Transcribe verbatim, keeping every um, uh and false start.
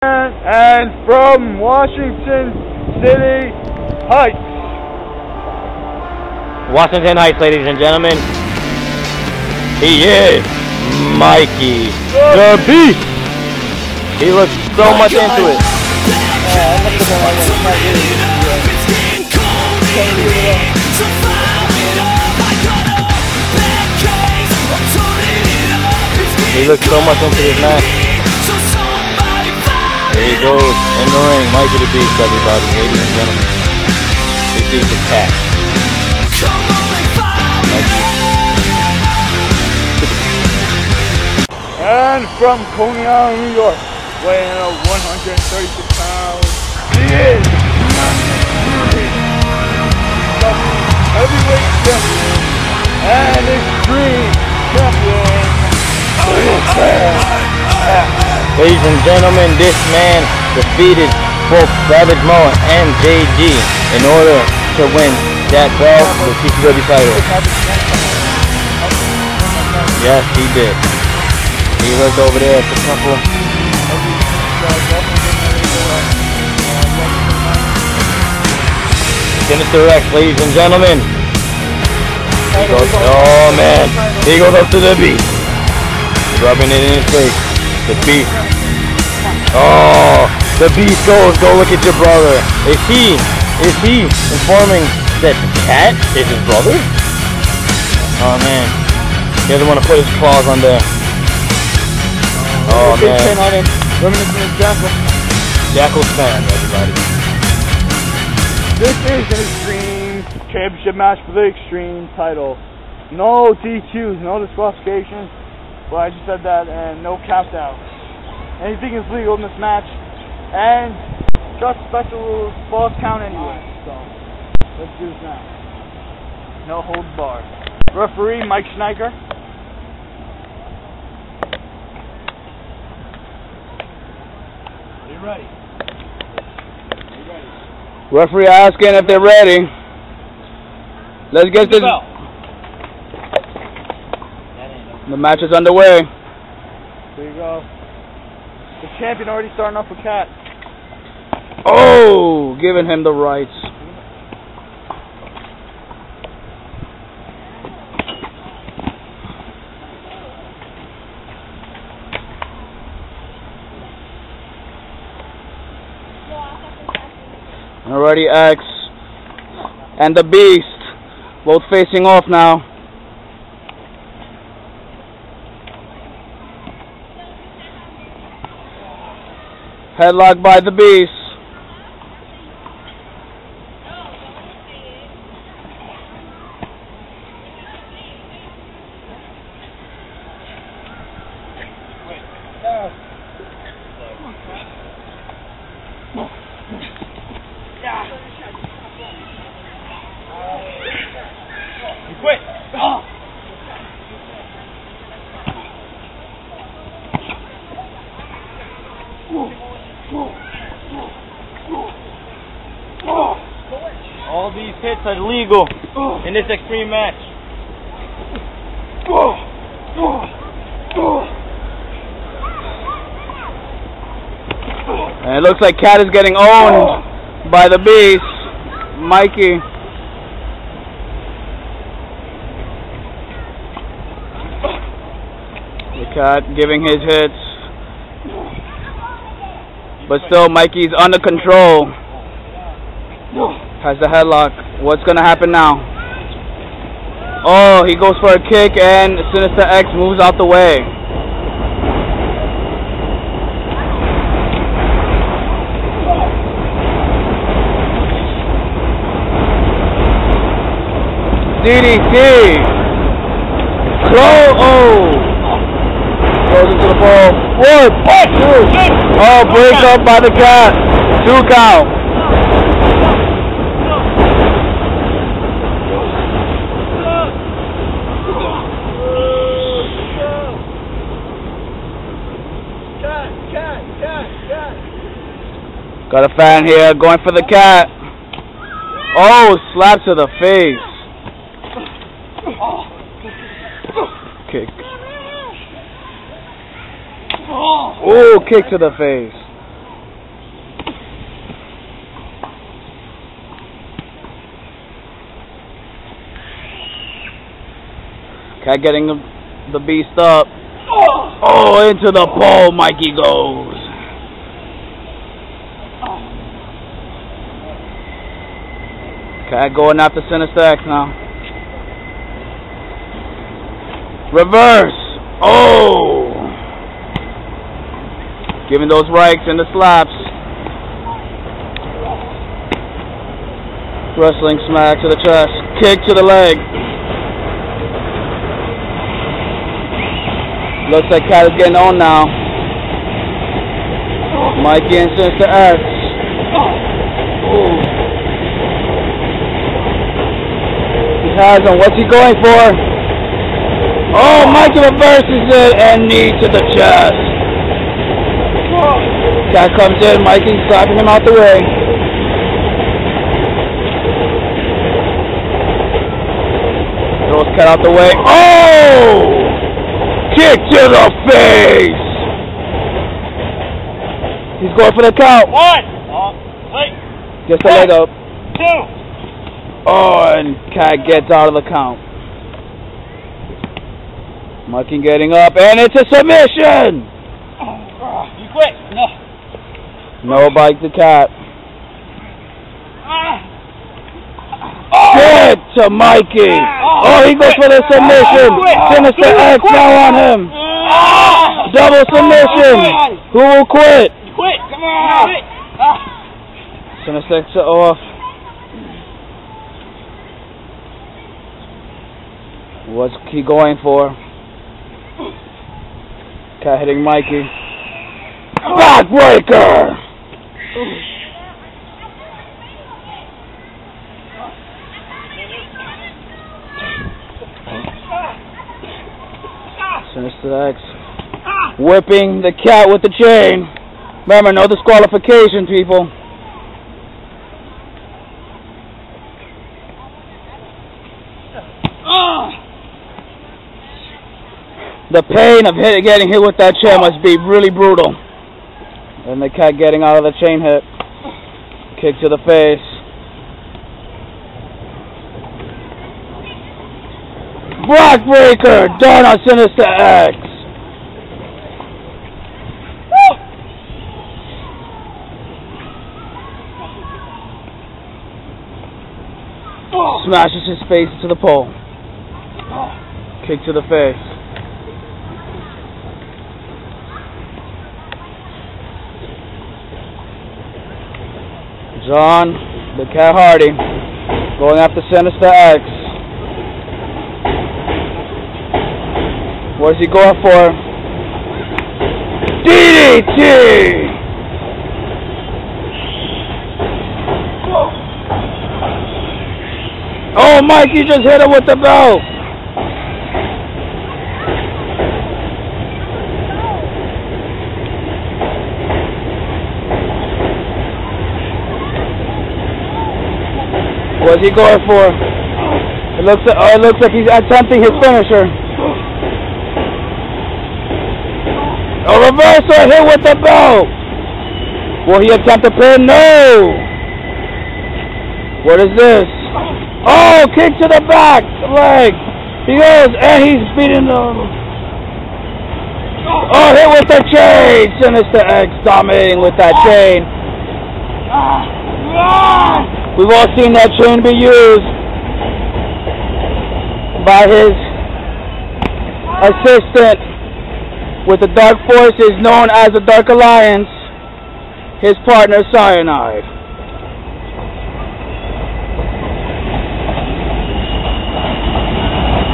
And from Washington City Heights. Washington Heights, ladies and gentlemen. He is Mikey the Beast. He looks so oh much God. into it. He looks so much into this match. There he goes in the ring, Mikey the Beast, everybody, ladies and gentlemen. This is the cat. And from Coney Island, New York, weighing in at one hundred thirty-six pounds, he is the heavyweight champion and extreme champion. Ladies and gentlemen, this man defeated both Savage Mo and J G in order to win that belt, the T C W title. Yes, he did. He looked over there at the couple. Sinister X, ladies and gentlemen. He goes, oh man, he goes up to the Beast, rubbing it in his face. The Beast. Oh, the Beast goes, go look at your brother. Is he, is he informing that the cat is his brother? Oh man, he doesn't want to put his claws on there. Oh man. Big on him. Reminiscing of Jackal. Jackal's fan, everybody. This is an Extreme Championship match for the Extreme title. No D Qs, no disqualifications. Well, I just said that, and no count out. Anything is legal in this match, and just special rules, false count anyway. So, let's do this now. No holds barred. Referee Mike Schneider. Are you ready? Are you ready? Referee asking if they're ready. Let's get this. The match is underway. There you go. The champion already starting off with Cat. Oh, giving him the rights. Already X and the Beast both facing off now. Headlock by the Beast. You quit. Oh. All these hits are legal in this extreme match. And it looks like Cat is getting owned by the Beast, Mikey. The Cat giving his hits. But still, Mikey's under control. Has the headlock. What's going to happen now? Oh, he goes for a kick and Sinister X moves out the way. D D T. Close. Oh. Goes into the ball. One, two. Oh, break up by the Cat. Two count. Got a fan here going for the Cat. Oh, slap to the face. kick. Oh, kick to the face. Cat getting the, the beast up. Oh, into the pole Mikey goes. Cat going after Sinister X now. Reverse. Oh. Giving those rights and the slaps. Wrestling smack to the chest. Kick to the leg. Looks like Cat is getting on now. Mikey and Sinister X. Ooh. He has him. What's he going for? Oh, Mikey reverses it and knee to the chest. Cat comes in. Mikey slapping him out the way. Throws Cat out the way. Oh! Kick to the face! He's going for the count. One! Oh, wait. Gets the leg up. Two! Oh, and Cat gets out of the count. Mikey getting up, and it's a submission! You quit! No. No bite to Cat. Good to Mikey. Oh, he goes for the submission. Sinister X now on him. Double submission. Who will quit? Quit! Come on! Quit! Sinister X off. What's he going for? Cat hitting Mikey. Backbreaker! Sinister X whipping the Cat with the chain. Remember, no disqualification, people. The pain of hit, getting hit with that chain must be really brutal. And the Cat getting out of the chain hit. Kick to the face. Backbreaker done on Sinister X. Smashes his face into the pole. Kick to the face. John, the Cat Hardy, going after Sinister X. What's he going for? D D T! Oh, Mikey just hit him with the belt. What's he going for? It looks like, oh, it looks like he's attempting his finisher. A reversal hit with the belt. Will he attempt a pin? No. What is this? Oh, kick to the back leg. He goes and he's beating them. Oh, hit with the chain. Sinister X dominating with that chain. We've all seen that chain be used by his assistant with the Dark Forces known as the Dark Alliance, his partner Cyanide.